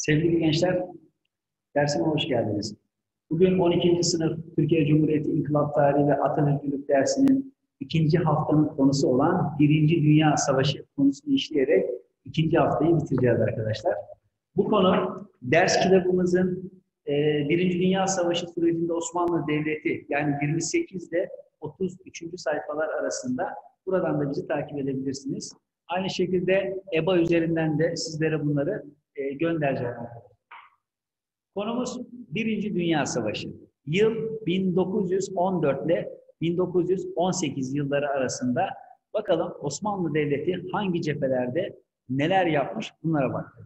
Sevgili gençler, dersime hoş geldiniz. Bugün 12. sınıf Türkiye Cumhuriyeti İnkılap Tarihi ve Atatürkçülük dersinin ikinci haftanın konusu olan Birinci Dünya Savaşı konusunu işleyerek ikinci haftayı bitireceğiz arkadaşlar. Bu konu ders kitabımızın Birinci Dünya Savaşı sürecinde Osmanlı Devleti yani 28 ile 33. sayfalar arasında. Buradan da bizi takip edebilirsiniz. Aynı şekilde EBA üzerinden de sizlere bunları göndereceğim. Konumuz Birinci Dünya Savaşı. Yıl 1914 ile 1918 yılları arasında. Bakalım Osmanlı Devleti hangi cephelerde neler yapmış, bunlara bakalım.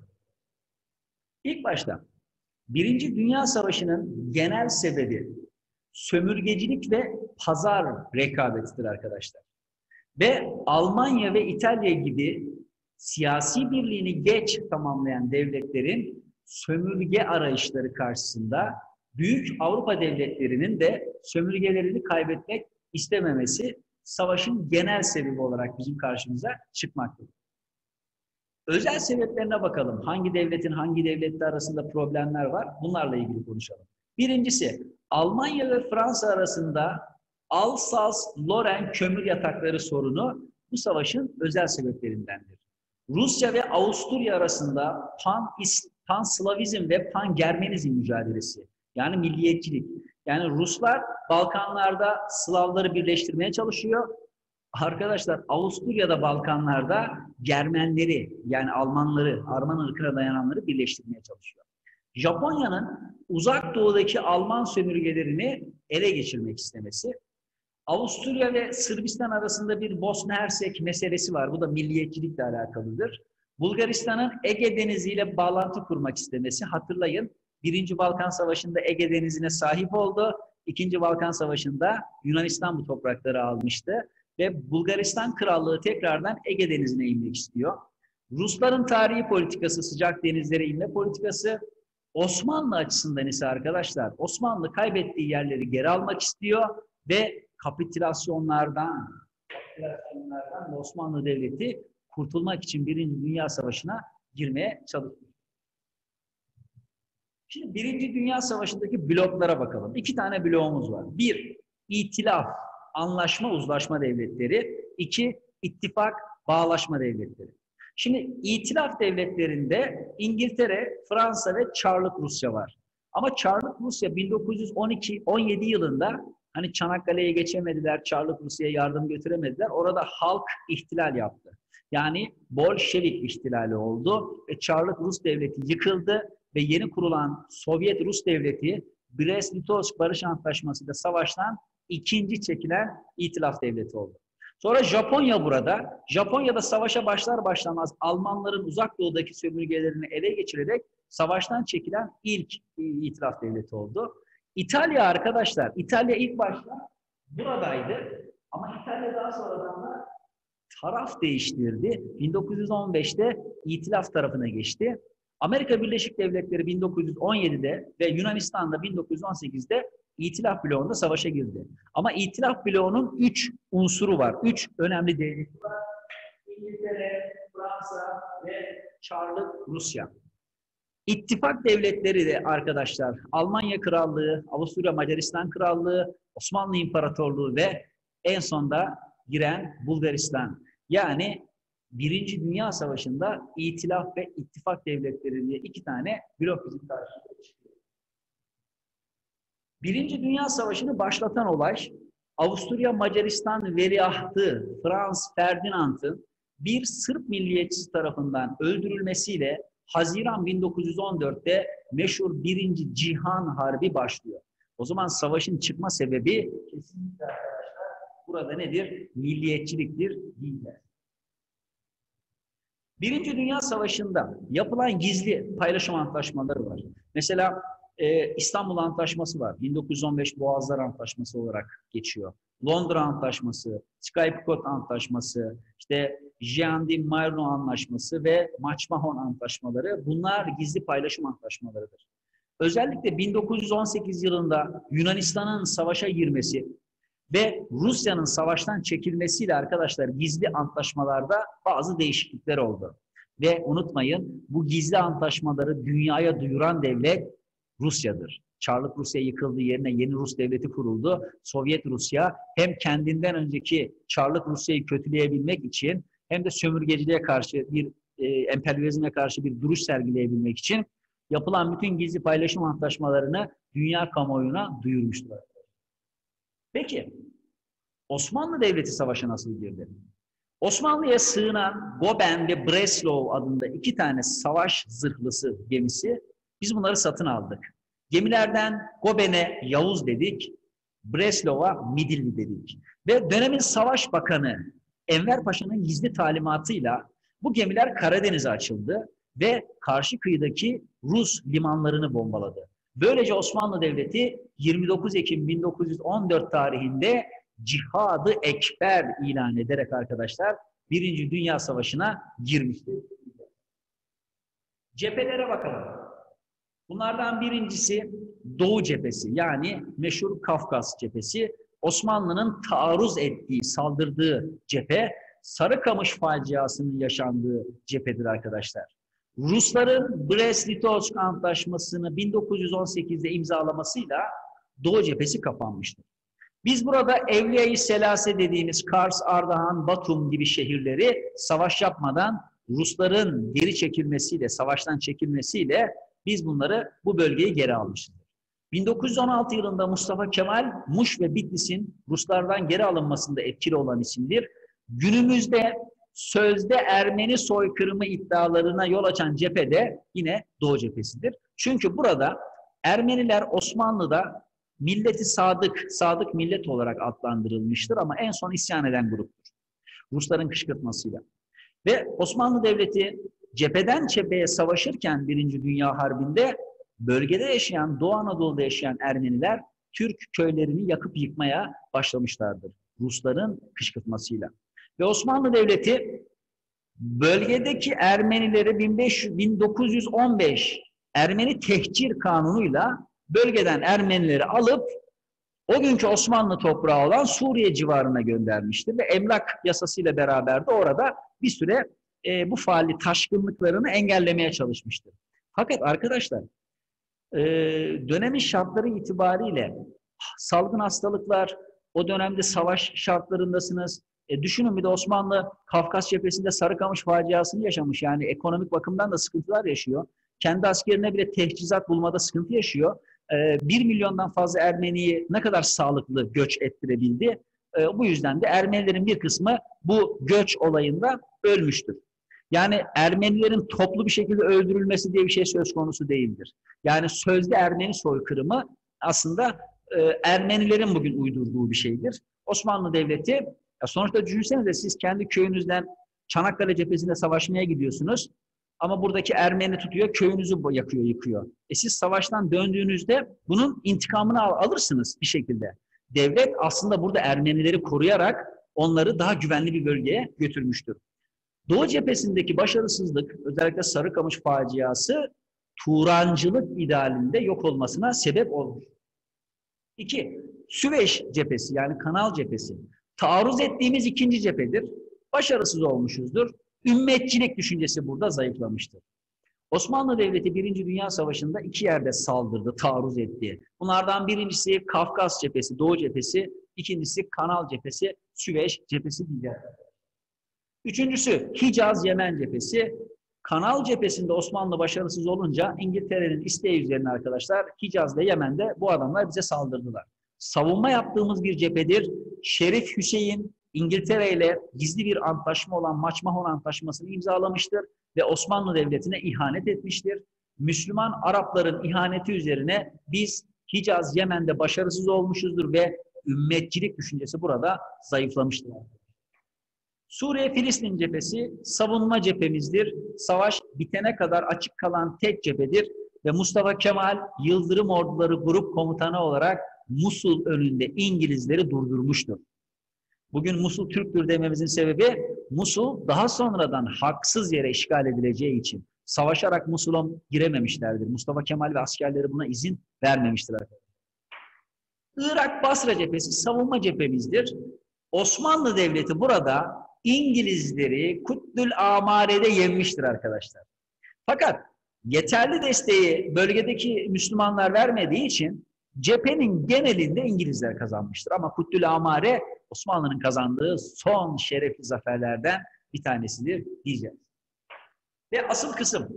İlk başta Birinci Dünya Savaşı'nın genel sebebi sömürgecilik ve pazar rekabetidir arkadaşlar. Ve Almanya ve İtalya gibi siyasi birliğini geç tamamlayan devletlerin sömürge arayışları karşısında büyük Avrupa devletlerinin de sömürgelerini kaybetmek istememesi savaşın genel sebebi olarak bizim karşımıza çıkmaktadır. Özel sebeplerine bakalım. Hangi devletin hangi devletle arasında problemler var? Bunlarla ilgili konuşalım. Birincisi, Almanya ve Fransa arasında Alsas-Lorraine kömür yatakları sorunu bu savaşın özel sebeplerindendir. Rusya ve Avusturya arasında Pan-Slavizm ve Pan-Germanizm mücadelesi, yani milliyetçilik. Yani Ruslar Balkanlarda Slavları birleştirmeye çalışıyor. Arkadaşlar Avusturya'da Balkanlarda Germenleri, yani Almanları, Arman ırkına dayananları birleştirmeye çalışıyor. Japonya'nın uzak doğudaki Alman sömürgelerini ele geçirmek istemesi. Avusturya ve Sırbistan arasında bir Bosna-Hersek meselesi var. Bu da milliyetçilikle alakalıdır. Bulgaristan'ın Ege Denizi ile bağlantı kurmak istemesi. Hatırlayın, Birinci Balkan Savaşı'nda Ege Denizi'ne sahip oldu. İkinci Balkan Savaşı'nda Yunanistan bu toprakları almıştı. Ve Bulgaristan Krallığı tekrardan Ege Denizi'ne inmek istiyor. Rusların tarihi politikası, sıcak denizlere inme politikası. Osmanlı açısından ise arkadaşlar, Osmanlı kaybettiği yerleri geri almak istiyor ve kapitülasyonlardan Osmanlı Devleti kurtulmak için Birinci Dünya Savaşı'na girmeye çalışıyor. Şimdi Birinci Dünya Savaşı'ndaki bloklara bakalım. İki tane bloğumuz var. Bir, İtilaf, anlaşma, uzlaşma devletleri. İki, ittifak, bağlaşma devletleri. Şimdi İtilaf devletlerinde İngiltere, Fransa ve Çarlık Rusya var. Ama Çarlık Rusya 1912-17 yılında hani Çanakkale'ye geçemediler, Çarlık Rusya'ya yardım götüremediler. Orada halk ihtilal yaptı. Yani Bolşevik ihtilali oldu ve Çarlık Rus devleti yıkıldı ve yeni kurulan Sovyet Rus devleti Brest-Litovsk Barış Antlaşması'yla savaştan ikinci çekilen itilaf devleti oldu. Sonra Japonya burada. Japonya'da savaşa başlar başlamaz Almanların uzak doğudaki sömürgelerini ele geçirerek savaştan çekilen ilk itilaf devleti oldu. İtalya arkadaşlar, İtalya ilk başta buradaydı ama İtalya daha sonradan da taraf değiştirdi. 1915'te itilaf tarafına geçti. Amerika Birleşik Devletleri 1917'de ve Yunanistan'da 1918'de İtilaf bloğunda savaşa girdi. Ama İtilaf bloğunun 3 unsuru var. 3 önemli devleti var. İngiltere, Fransa ve Çarlık Rusya. İttifak devletleri de arkadaşlar Almanya Krallığı, Avusturya Macaristan Krallığı, Osmanlı İmparatorluğu ve en sonda giren Bulgaristan. Yani Birinci Dünya Savaşı'nda İtilaf ve İttifak devletleri diye iki tane blok bizim karşımıza çıkıyor. Birinci Dünya Savaşı'nı başlatan olay Avusturya Macaristan veliahtı Franz Ferdinand'ın bir Sırp milliyetçisi tarafından öldürülmesiyle Haziran 1914'te meşhur 1. Cihan Harbi başlıyor. O zaman savaşın çıkma sebebi kesinlikle arkadaşlar burada nedir? Milliyetçiliktir, değiller. Birinci Dünya Savaşı'nda yapılan gizli paylaşım antlaşmaları var. Mesela İstanbul Antlaşması var. 1915 Boğazlar Antlaşması olarak geçiyor. Londra Antlaşması, Sykes-Picot Antlaşması, işte Jean-de-Marno Antlaşması ve Maç-Mahon Antlaşmaları, bunlar gizli paylaşım antlaşmalarıdır. Özellikle 1918 yılında Yunanistan'ın savaşa girmesi ve Rusya'nın savaştan çekilmesiyle arkadaşlar gizli antlaşmalarda bazı değişiklikler oldu. Ve unutmayın, bu gizli antlaşmaları dünyaya duyuran devlet Rusya'dır. Çarlık Rusya yıkıldı, yerine yeni Rus devleti kuruldu. Sovyet Rusya hem kendinden önceki Çarlık Rusya'yı kötüleyebilmek için hem de sömürgeciliğe karşı emperyalizme karşı bir duruş sergileyebilmek için yapılan bütün gizli paylaşım antlaşmalarını dünya kamuoyuna duyurmuştur. Peki, Osmanlı Devleti savaşa nasıl girdi? Osmanlı'ya sığınan Goben ve Breslau adında 2 tane savaş zırhlısı gemisi, biz bunları satın aldık. Gemilerden Goben'e Yavuz dedik, Breslau'a Midilli dedik. Ve dönemin Savaş Bakanı Enver Paşa'nın gizli talimatıyla bu gemiler Karadeniz'e açıldı ve karşı kıyıdaki Rus limanlarını bombaladı. Böylece Osmanlı Devleti 29 Ekim 1914 tarihinde Cihad-ı Ekber ilan ederek arkadaşlar Birinci Dünya Savaşı'na girmiştir. Cephelere bakalım. Bunlardan birincisi Doğu cephesi, yani meşhur Kafkas cephesi. Osmanlı'nın taarruz ettiği, saldırdığı cephe, Sarıkamış faciasının yaşandığı cephedir arkadaşlar. Rusların Brest-Litovsk Antlaşması'nı 1918'de imzalamasıyla Doğu cephesi kapanmıştır. Biz burada Evliya-i Selase dediğimiz Kars, Ardahan, Batum gibi şehirleri savaş yapmadan Rusların geri çekilmesiyle, savaştan çekilmesiyle biz bu bölgeyi geri almışız. 1916 yılında Mustafa Kemal, Muş ve Bitlis'in Ruslardan geri alınmasında etkili olan isimdir. Günümüzde sözde Ermeni soykırımı iddialarına yol açan cephe de yine Doğu cephesidir. Çünkü burada Ermeniler Osmanlı'da milleti sadık millet olarak adlandırılmıştır ama en son isyan eden gruptur. Rusların kışkırtmasıyla. Ve Osmanlı Devleti cepheden cepheye savaşırken Birinci Dünya Harbi'nde bölgede yaşayan, Doğu Anadolu'da yaşayan Ermeniler Türk köylerini yakıp yıkmaya başlamışlardır. Rusların kışkırtmasıyla. Ve Osmanlı Devleti bölgedeki Ermenileri 1915 Ermeni Tehcir Kanunu'yla bölgeden Ermenileri alıp o günkü Osmanlı toprağı olan Suriye civarına göndermiştir ve emlak yasasıyla beraber de orada bir süre bu faali taşkınlıklarını engellemeye çalışmıştır. Fakat arkadaşlar dönemin şartları itibariyle salgın hastalıklar, o dönemde savaş şartlarındasınız. Düşünün bir de Osmanlı Kafkas cephesinde Sarıkamış faciasını yaşamış. Yani ekonomik bakımdan da sıkıntılar yaşıyor. Kendi askerine bile teçhizat bulmada sıkıntı yaşıyor. 1 milyondan fazla Ermeniyi ne kadar sağlıklı göç ettirebildi. Bu yüzden de Ermenilerin bir kısmı bu göç olayında ölmüştür. Yani Ermenilerin toplu bir şekilde öldürülmesi diye bir şey söz konusu değildir. Yani sözde Ermeni soykırımı aslında Ermenilerin bugün uydurduğu bir şeydir. Osmanlı Devleti, sonuçta düşünsenize siz kendi köyünüzden Çanakkale cephesinde savaşmaya gidiyorsunuz. Ama buradaki Ermeni tutuyor, köyünüzü yakıyor, yıkıyor. Siz savaştan döndüğünüzde bunun intikamını alırsınız bir şekilde. Devlet aslında burada Ermenileri koruyarak onları daha güvenli bir bölgeye götürmüştür. Doğu cephesindeki başarısızlık, özellikle Sarıkamış faciası, Turancılık idealinde yok olmasına sebep olmuş. 2. Süveyş cephesi, yani Kanal cephesi. Taarruz ettiğimiz ikinci cephedir. Başarısız olmuşuzdur. Ümmetçilik düşüncesi burada zayıflamıştır. Osmanlı Devleti 1. Dünya Savaşı'nda 2 yerde saldırdı, taarruz etti. Bunlardan birincisi Kafkas cephesi, Doğu cephesi, ikincisi Kanal cephesi, Süveyş cephesi diyeceğiz. Üçüncüsü Hicaz Yemen cephesi. Kanal cephesinde Osmanlı başarısız olunca İngiltere'nin isteği üzerine arkadaşlar Hicaz ve Yemen'de bu adamlar bize saldırdılar. Savunma yaptığımız bir cephedir. Şerif Hüseyin İngiltere ile gizli bir antlaşma olan Maçmahon Antlaşması'nı imzalamıştır ve Osmanlı Devleti'ne ihanet etmiştir. Müslüman Arapların ihaneti üzerine biz Hicaz, Yemen'de başarısız olmuşuzdur ve ümmetçilik düşüncesi burada zayıflamıştır. Suriye-Filistin cephesi savunma cephemizdir. Savaş bitene kadar açık kalan tek cephedir ve Mustafa Kemal Yıldırım Orduları Grup Komutanı olarak Musul önünde İngilizleri durdurmuştur. Bugün Musul Türktür dememizin sebebi Musul daha sonradan haksız yere işgal edileceği için savaşarak Musul'a girememişlerdir. Mustafa Kemal ve askerleri buna izin vermemiştir. Irak-Basra cephesi savunma cephemizdir. Osmanlı Devleti burada İngilizleri Kutlül Amare'de yenmiştir arkadaşlar. Fakat yeterli desteği bölgedeki Müslümanlar vermediği için cephenin genelinde İngilizler kazanmıştır. Ama Kutlül Amare Osmanlı'nın kazandığı son şerefli zaferlerden bir tanesidir diyeceğiz. Ve asıl kısım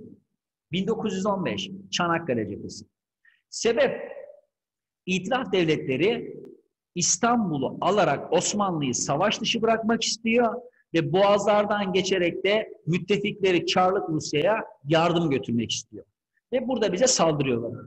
1915 Çanakkale Cephesi. Sebep, İtilaf devletleri İstanbul'u alarak Osmanlı'yı savaş dışı bırakmak istiyor ve boğazlardan geçerek de müttefikleri Çarlık Rusya'ya yardım götürmek istiyor. Ve burada bize saldırıyorlar.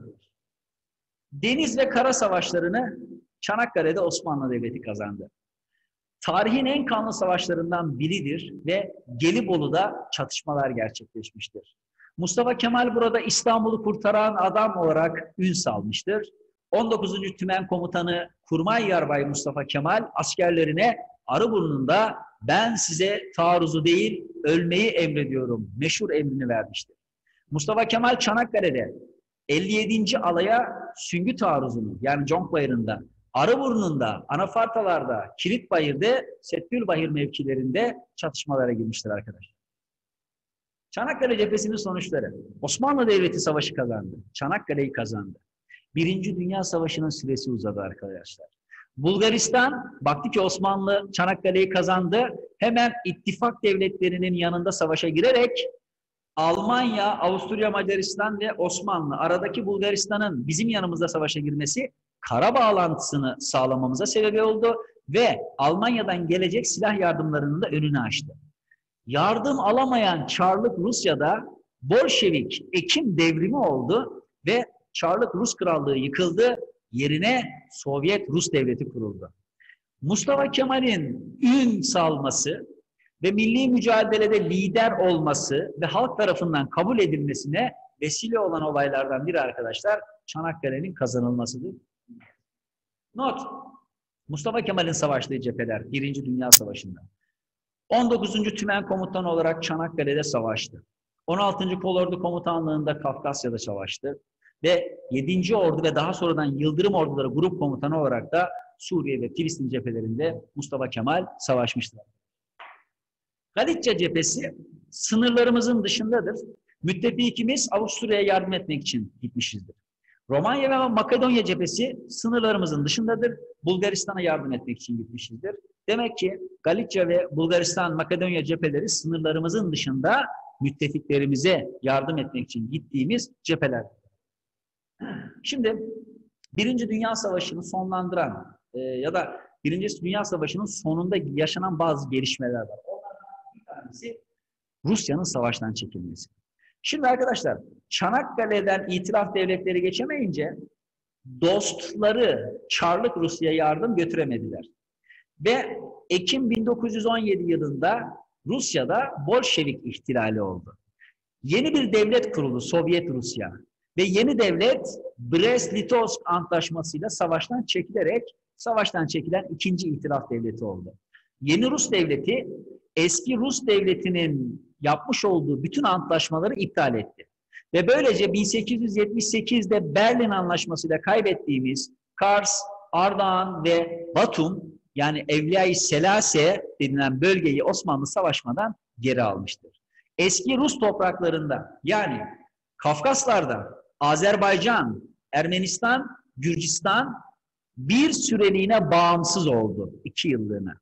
Deniz ve kara savaşlarını Çanakkale'de Osmanlı Devleti kazandı. Tarihin en kanlı savaşlarından biridir ve Gelibolu'da çatışmalar gerçekleşmiştir. Mustafa Kemal burada İstanbul'u kurtaran adam olarak ün salmıştır. 19. Tümen Komutanı Kurmay Yarbay Mustafa Kemal askerlerine Arıburnu'nda ben size taarruzu değil ölmeyi emrediyorum meşhur emrini vermiştir. Mustafa Kemal Çanakkale'de 57. alaya Süngü taarruzunu yani Conkbayırı'nda, Arıburnu'nda, Anafartalar'da, Kilitbayır'da, Settülbahir mevkilerinde çatışmalara girmiştir arkadaşlar. Çanakkale cephesinin sonuçları. Osmanlı Devleti savaşı kazandı. Çanakkale'yi kazandı. Birinci Dünya Savaşı'nın süresi uzadı arkadaşlar. Bulgaristan baktı ki Osmanlı Çanakkale'yi kazandı. Hemen ittifak devletlerinin yanında savaşa girerek Almanya, Avusturya, Macaristan ve Osmanlı aradaki Bulgaristan'ın bizim yanımızda savaşa girmesi kara bağlantısını sağlamamıza sebep oldu ve Almanya'dan gelecek silah yardımlarının da önünü açtı. Yardım alamayan Çarlık Rusya'da Bolşevik Ekim devrimi oldu ve Çarlık Rus Krallığı yıkıldı, yerine Sovyet Rus Devleti kuruldu. Mustafa Kemal'in ün salması ve milli mücadelede lider olması ve halk tarafından kabul edilmesine vesile olan olaylardan biri arkadaşlar Çanakkale'nin kazanılmasıdır. Not, Mustafa Kemal'in savaştığı cepheler 1. Dünya Savaşı'nda. 19. Tümen Komutanı olarak Çanakkale'de savaştı. 16. Kolordu Komutanlığı'nda Kafkasya'da savaştı. Ve 7. Ordu ve daha sonradan Yıldırım Orduları Grup Komutanı olarak da Suriye ve Filistin cephelerinde Mustafa Kemal savaşmıştır. Galicia cephesi sınırlarımızın dışındadır. Müttefikimiz Avusturya'ya yardım etmek için gitmişizdir. Romanya ve Makedonya cephesi sınırlarımızın dışındadır. Bulgaristan'a yardım etmek için gitmişizdir. Demek ki Galicia ve Bulgaristan, Makedonya cepheleri sınırlarımızın dışında müttefiklerimize yardım etmek için gittiğimiz cepheler. Şimdi Birinci Dünya Savaşı'nı sonlandıran ya da Birinci Dünya Savaşı'nın sonunda yaşanan bazı gelişmeler var. Onlardan bir tanesi Rusya'nın savaştan çekilmesi. Şimdi arkadaşlar Çanakkale'den itilaf devletleri geçemeyince dostları Çarlık Rusya'ya yardım götüremediler. Ve Ekim 1917 yılında Rusya'da Bolşevik ihtilali oldu. Yeni bir devlet kuruldu Sovyet Rusya. Ve yeni devlet Brest-Litovsk Antlaşması'yla savaştan çekilen ikinci itilaf devleti oldu. Yeni Rus devleti eski Rus devletinin yapmış olduğu bütün antlaşmaları iptal etti. Ve böylece 1878'de Berlin Anlaşması'yla kaybettiğimiz Kars, Ardahan ve Batum yani Evliya-i Selase denilen bölgeyi Osmanlı savaşmadan geri almıştır. Eski Rus topraklarında yani Kafkaslar'da Azerbaycan, Ermenistan, Gürcistan bir süreliğine bağımsız oldu. 2 yıllığına.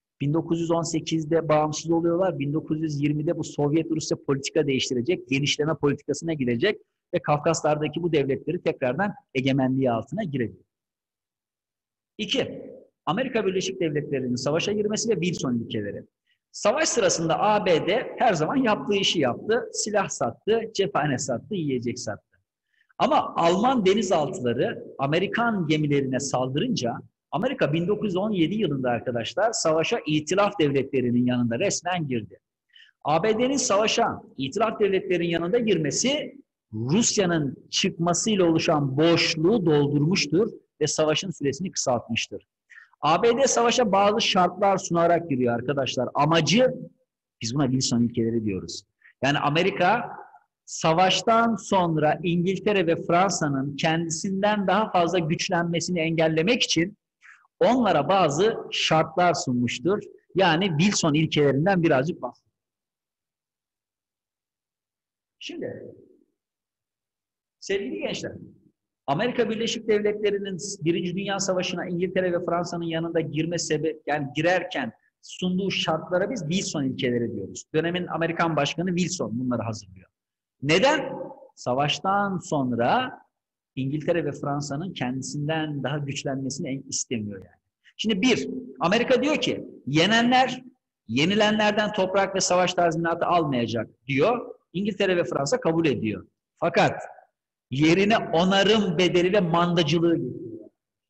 1918'de bağımsız oluyorlar. 1920'de bu Sovyet Rusya politika değiştirecek, genişleme politikasına girecek ve Kafkaslardaki bu devletleri tekrardan egemenliği altına girecek. 2. Amerika Birleşik Devletleri'nin savaşa girmesi ve Wilson ülkeleri. Savaş sırasında ABD her zaman yaptığı işi yaptı. Silah sattı, cephane sattı, yiyecek sattı. Ama Alman denizaltıları Amerikan gemilerine saldırınca Amerika 1917 yılında arkadaşlar savaşa itilaf devletlerinin yanında resmen girdi. ABD'nin savaşa itilaf devletlerinin yanında girmesi Rusya'nın çıkmasıyla oluşan boşluğu doldurmuştur ve savaşın süresini kısaltmıştır. ABD savaşa bazı şartlar sunarak giriyor arkadaşlar. Amacı, biz buna Wilson ülkeleri diyoruz. Yani Amerika savaştan sonra İngiltere ve Fransa'nın kendisinden daha fazla güçlenmesini engellemek için onlara bazı şartlar sunmuştur. Yani Wilson ilkelerinden birazcık bahsedelim. Şimdi sevgili gençler, Amerika Birleşik Devletleri'nin Birinci Dünya Savaşı'na İngiltere ve Fransa'nın yanında girme sebebi, yani girerken sunduğu şartlara biz Wilson ilkeleri diyoruz. Dönemin Amerikan Başkanı Wilson bunları hazırlıyor. Neden? Savaştan sonra İngiltere ve Fransa'nın kendisinden daha güçlenmesini istemiyor yani. Şimdi Amerika diyor ki yenenler yenilenlerden toprak ve savaş tazminatı almayacak diyor. İngiltere ve Fransa kabul ediyor. Fakat yerine onarım bedeli ve mandacılığı getiriyor.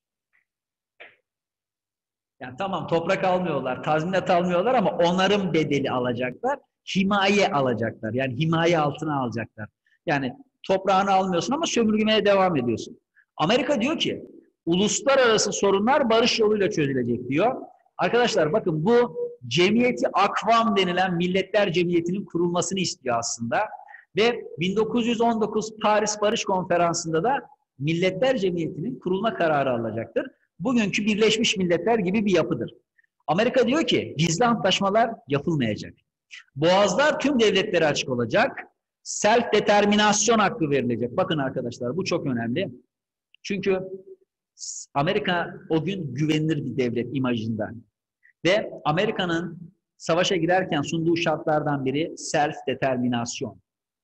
Yani tamam toprak almıyorlar, tazminat almıyorlar ama onarım bedeli alacaklar, himaye alacaklar. Yani himaye altına alacaklar. Yani toprağını almıyorsun ama sömürmeye devam ediyorsun. Amerika diyor ki uluslararası sorunlar barış yoluyla çözülecek diyor. Arkadaşlar bakın bu cemiyeti akvam denilen Milletler Cemiyeti'nin kurulmasını istiyor aslında. Ve 1919 Paris Barış Konferansı'nda da Milletler Cemiyeti'nin kurulma kararı alacaktır. Bugünkü Birleşmiş Milletler gibi bir yapıdır. Amerika diyor ki gizli antlaşmalar yapılmayacak. Boğazlar tüm devletlere açık olacak. Self determinasyon hakkı verilecek. Bakın arkadaşlar bu çok önemli. Çünkü Amerika o gün güvenilir bir devlet imajında. Ve Amerika'nın savaşa girerken sunduğu şartlardan biri self determinasyon.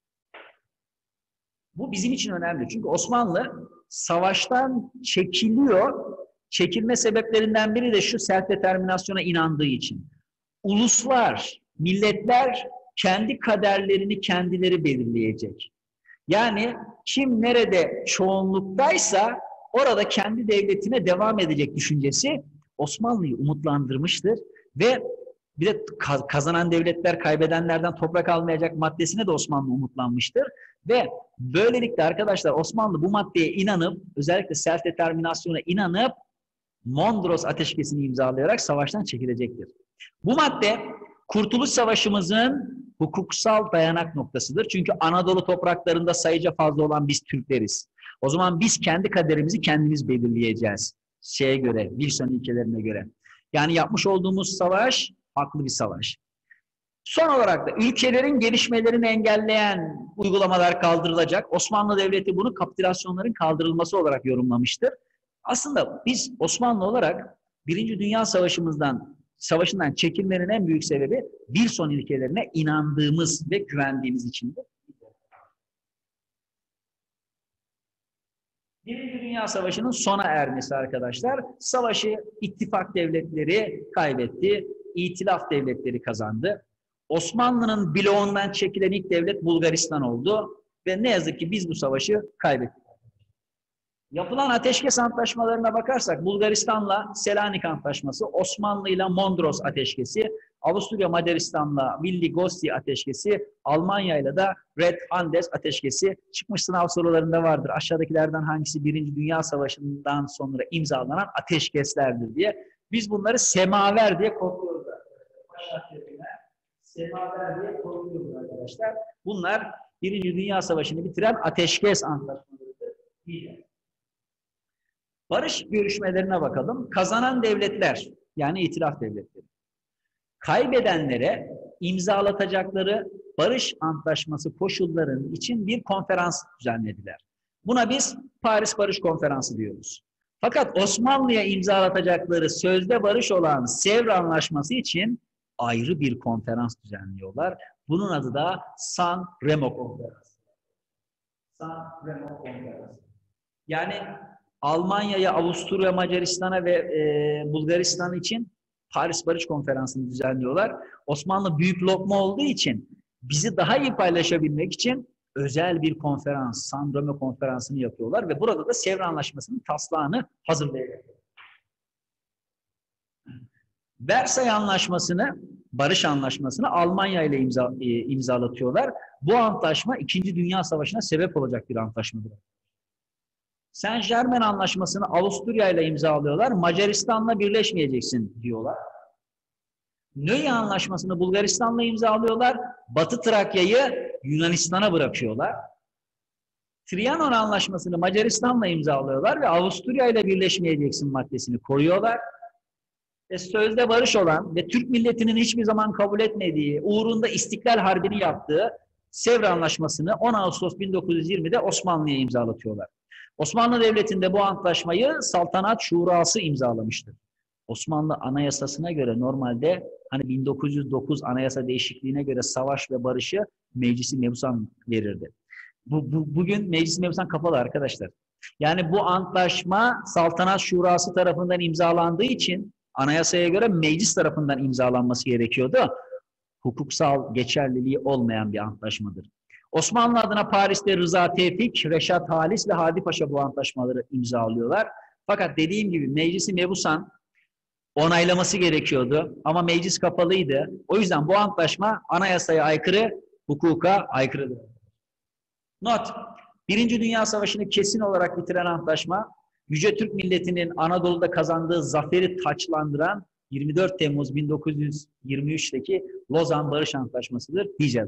Bu bizim için önemli. Çünkü Osmanlı savaştan çekiliyor. Çekilme sebeplerinden biri de şu self determinasyona inandığı için. Uluslar, milletler kendi kaderlerini kendileri belirleyecek. Yani kim nerede çoğunluktaysa orada kendi devletine devam edecek düşüncesi Osmanlı'yı umutlandırmıştır ve bir de kazanan devletler kaybedenlerden toprak almayacak maddesine de Osmanlı umutlanmıştır. Ve böylelikle arkadaşlar Osmanlı bu maddeye inanıp, özellikle self determinasyona inanıp Mondros Ateşkesi'ni imzalayarak savaştan çekilecektir. Bu madde Kurtuluş Savaşımızın hukuksal dayanak noktasıdır. Çünkü Anadolu topraklarında sayıca fazla olan biz Türkleriz. O zaman biz kendi kaderimizi kendimiz belirleyeceğiz. Şeye göre, Wilson ilkelerine göre. Yani yapmış olduğumuz savaş haklı bir savaş. Son olarak da ülkelerin gelişmelerini engelleyen uygulamalar kaldırılacak. Osmanlı Devleti bunu kapitülasyonların kaldırılması olarak yorumlamıştır. Aslında biz Osmanlı olarak Birinci Dünya Savaşı'ndan çekilmenin en büyük sebebi Wilson ilkelerine inandığımız ve güvendiğimiz içindir. Birinci Dünya Savaşı'nın sona ermesi arkadaşlar, savaşı ittifak devletleri kaybetti, itilaf devletleri kazandı. Osmanlı'nın bloğundan çekilen ilk devlet Bulgaristan oldu ve ne yazık ki biz bu savaşı kaybettik. Yapılan ateşkes antlaşmalarına bakarsak Bulgaristan'la Selanik Antlaşması, Osmanlı'yla Mondros Ateşkesi, Avusturya Macaristan'la Villi-Gosti Ateşkesi, Almanya'yla da Red Andes Ateşkesi çıkmış sınav sorularında vardır. Aşağıdakilerden hangisi Birinci Dünya Savaşı'ndan sonra imzalanan ateşkeslerdir diye. Biz bunları semaver diye kodluyoruz arkadaşlar. Semaver diye kodluyoruz arkadaşlar. Bunlar Birinci Dünya Savaşı'nı bitiren ateşkes antlaşmalarıdır diyeceğiz. Barış görüşmelerine bakalım. Kazanan devletler, yani itilaf devletleri, kaybedenlere imzalatacakları barış antlaşması koşullarının için bir konferans düzenlediler. Buna biz Paris Barış Konferansı diyoruz. Fakat Osmanlı'ya imzalatacakları sözde barış olan Sevr Anlaşması için ayrı bir konferans düzenliyorlar. Bunun adı da San Remo Konferansı. San Remo Konferansı. Yani Almanya'ya, Avusturya, Macaristan'a ve Bulgaristan için Paris Barış Konferansı'nı düzenliyorlar. Osmanlı büyük lokma olduğu için bizi daha iyi paylaşabilmek için özel bir konferans, San Remo Konferansı'nı yapıyorlar ve burada da Sevr Anlaşması'nın taslağını hazırlıyorlar. Versay Anlaşması'nı, Barış Anlaşması'nı Almanya ile imzalatıyorlar. Bu antlaşma 2. Dünya Savaşı'na sebep olacak bir antlaşmadır. Saint-Germain Anlaşması'nı Avusturya ile imzalıyorlar. Macaristan'la birleşmeyeceksin diyorlar. Nöy Anlaşması'nı Bulgaristan'la imzalıyorlar. Batı Trakya'yı Yunanistan'a bırakıyorlar. Trianon Anlaşması'nı Macaristan'la imzalıyorlar ve Avusturya ile birleşmeyeceksin maddesini koruyorlar. ve sözde barış olan ve Türk milletinin hiçbir zaman kabul etmediği, uğrunda İstiklal Harbi'ni yaptığı Sevr Anlaşması'nı 10 Ağustos 1920'de Osmanlı'ya imzalatıyorlar. Osmanlı Devleti'nde bu antlaşmayı Saltanat Şurası imzalamıştır. Osmanlı Anayasası'na göre normalde hani 1909 Anayasa değişikliğine göre savaş ve barışı Meclis-i Mebusan verirdi. Bugün Meclis-i Mebusan kapalı arkadaşlar. Yani bu antlaşma Saltanat Şurası tarafından imzalandığı için anayasaya göre meclis tarafından imzalanması gerekiyordu. Hukuksal geçerliliği olmayan bir antlaşmadır. Osmanlı adına Paris'te Rıza Tevfik, Reşat Halis ve Hadi Paşa bu antlaşmaları imzalıyorlar. Fakat dediğim gibi Meclis-i Mebusan onaylaması gerekiyordu ama meclis kapalıydı. O yüzden bu antlaşma anayasaya aykırı, hukuka aykırıdır. Not: Birinci Dünya Savaşı'nı kesin olarak bitiren antlaşma, Yüce Türk milletinin Anadolu'da kazandığı zaferi taçlandıran 24 Temmuz 1923'teki Lozan Barış Antlaşması'dır diyeceğiz.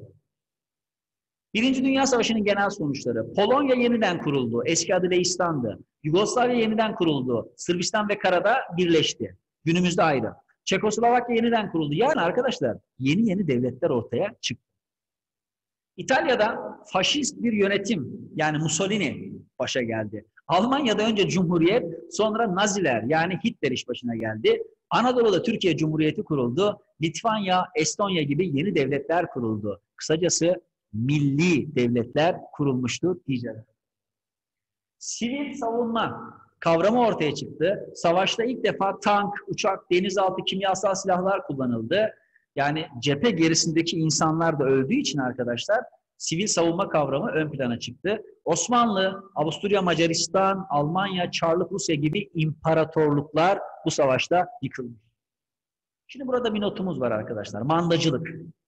Birinci Dünya Savaşı'nın genel sonuçları: Polonya yeniden kuruldu, eski adı Leistan'dı. Yugoslavya yeniden kuruldu, Sırbistan ve Karadağ birleşti. Günümüzde ayrı. Çekoslovakya yeniden kuruldu. Yani arkadaşlar yeni devletler ortaya çıktı. İtalya'da faşist bir yönetim, yani Mussolini başa geldi. Almanya'da önce Cumhuriyet, sonra Naziler yani Hitler iş başına geldi. Anadolu'da Türkiye Cumhuriyeti kuruldu. Litvanya, Estonya gibi yeni devletler kuruldu. Kısacası milli devletler kurulmuştu diyeceğiz. Sivil savunma kavramı ortaya çıktı. Savaşta ilk defa tank, uçak, denizaltı, kimyasal silahlar kullanıldı. Yani cephe gerisindeki insanlar da öldüğü için arkadaşlar sivil savunma kavramı ön plana çıktı. Osmanlı, Avusturya, Macaristan, Almanya, Çarlık Rusya gibi imparatorluklar bu savaşta yıkılmış. Şimdi burada bir notumuz var arkadaşlar. Mandacılık.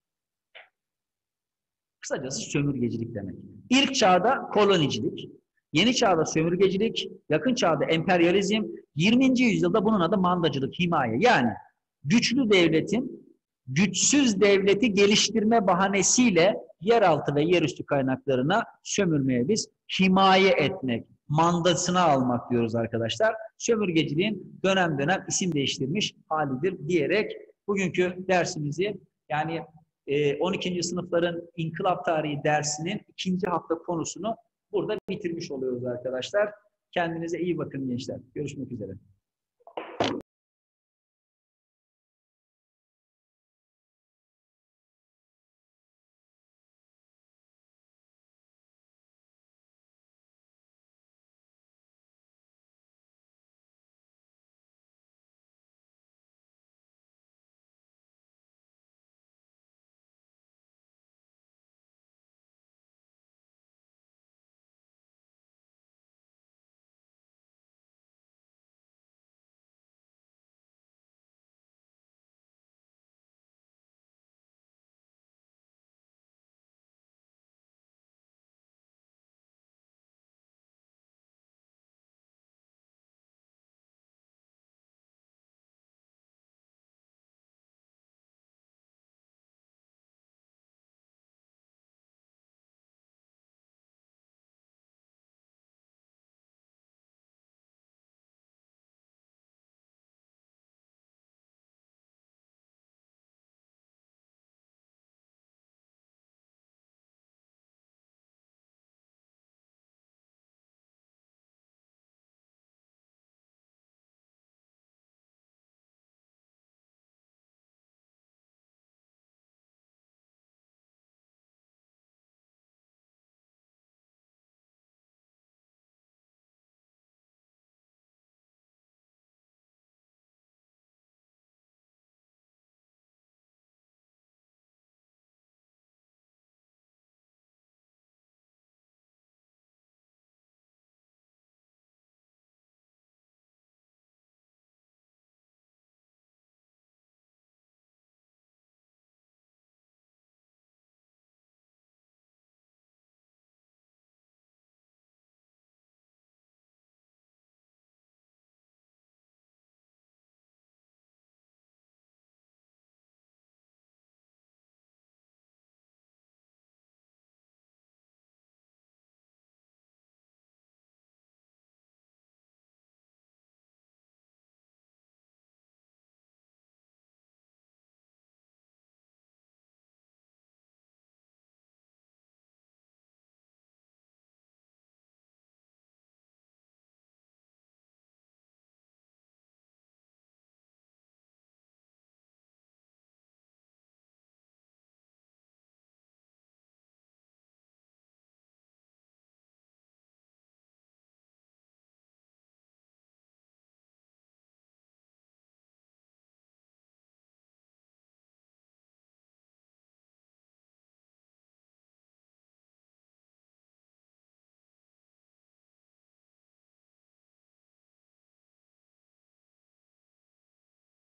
Kısacası sömürgecilik demek. İlk çağda kolonicilik, yeni çağda sömürgecilik, yakın çağda emperyalizm, 20. yüzyılda bunun adı mandacılık, himaye. Yani güçlü devletin güçsüz devleti geliştirme bahanesiyle yeraltı ve yerüstü kaynaklarına sömürmeye biz himaye etmek, mandasını almak diyoruz arkadaşlar. Sömürgeciliğin dönem dönem isim değiştirmiş halidir diyerek bugünkü dersimizi yani 12. sınıfların inkılap tarihi dersinin 2. hafta konusunu burada bitirmiş oluyoruz arkadaşlar. Kendinize iyi bakın gençler. Görüşmek üzere.